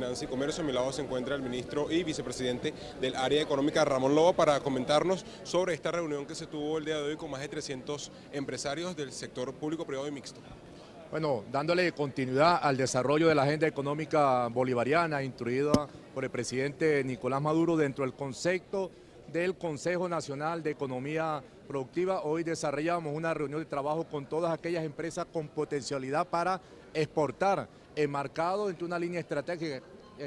Finanzas y Comercio. A mi lado se encuentra el ministro y vicepresidente del área económica, Ramón Lobo, para comentarnos sobre esta reunión que se tuvo el día de hoy con más de 300 empresarios del sector público, privado y mixto. Bueno, dándole continuidad al desarrollo de la agenda económica bolivariana instruida por el presidente Nicolás Maduro dentro del concepto del Consejo Nacional de Economía Productiva, hoy desarrollamos una reunión de trabajo con todas aquellas empresas con potencialidad para exportar, enmarcado entre una línea estratégica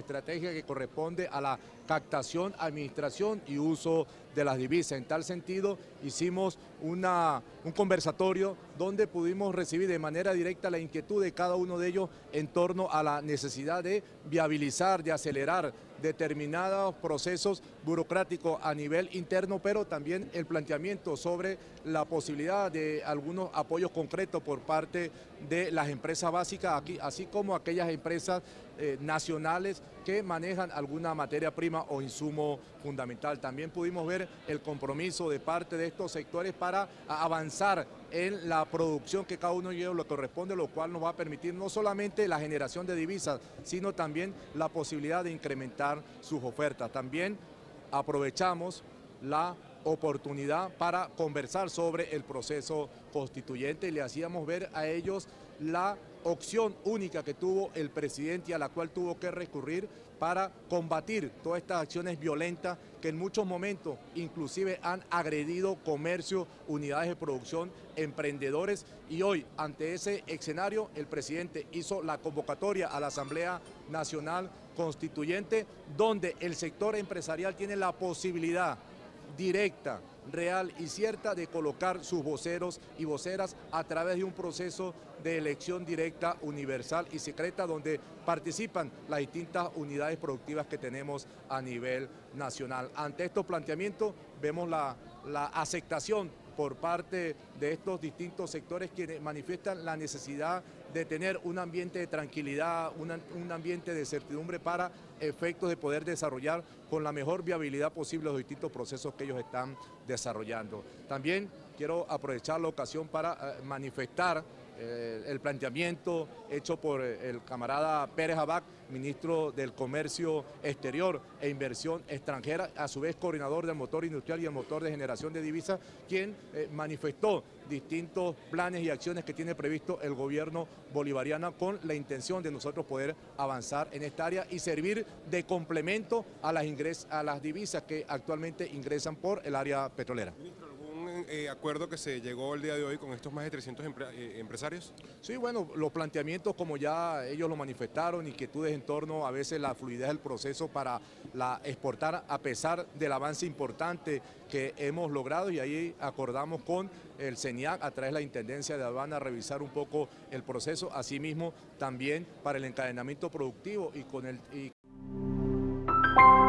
que corresponde a la captación, administración y uso de las divisas. En tal sentido, hicimos un conversatorio donde pudimos recibir de manera directa la inquietud de cada uno de ellos en torno a la necesidad de viabilizar, de acelerar determinados procesos burocráticos a nivel interno, pero también el planteamiento sobre la posibilidad de algunos apoyos concretos por parte de las empresas básicas, aquí, así como aquellas empresas nacionales que manejan alguna materia prima o insumo fundamental. También pudimos ver el compromiso de parte de estos sectores para avanzar en la producción que cada uno de ellos le corresponde, lo cual nos va a permitir no solamente la generación de divisas, sino también la posibilidad de incrementar sus ofertas. También aprovechamos la oportunidad para conversar sobre el proceso constituyente y le hacíamos ver a ellos la opción única que tuvo el presidente y a la cual tuvo que recurrir para combatir todas estas acciones violentas que en muchos momentos inclusive han agredido comercio, unidades de producción, emprendedores, y hoy ante ese escenario el presidente hizo la convocatoria a la Asamblea Nacional Constituyente, donde el sector empresarial tiene la posibilidad directa, real y cierta de colocar sus voceros y voceras a través de un proceso de elección directa, universal y secreta, donde participan las distintas unidades productivas que tenemos a nivel nacional. Ante estos planteamientos vemos la aceptación por parte de estos distintos sectores que manifiestan la necesidad de tener un ambiente de tranquilidad, un ambiente de certidumbre para efectos de poder desarrollar con la mejor viabilidad posible los distintos procesos que ellos están desarrollando. También quiero aprovechar la ocasión para manifestar el planteamiento hecho por el camarada Pérez Abad, ministro del Comercio Exterior e Inversión Extranjera, a su vez coordinador del motor industrial y el motor de generación de divisas, quien manifestó distintos planes y acciones que tiene previsto el gobierno bolivariano con la intención de nosotros poder avanzar en esta área y servir de complemento a las divisas que actualmente ingresan por el área petrolera. ¿Acuerdo que se llegó el día de hoy con estos más de 300 empresarios? Sí, bueno, los planteamientos como ya ellos lo manifestaron, inquietudes en torno a veces la fluidez del proceso para exportar a pesar del avance importante que hemos logrado, y ahí acordamos con el CENIAC a través de la Intendencia de Aduana revisar un poco el proceso, asimismo también para el encadenamiento productivo y con el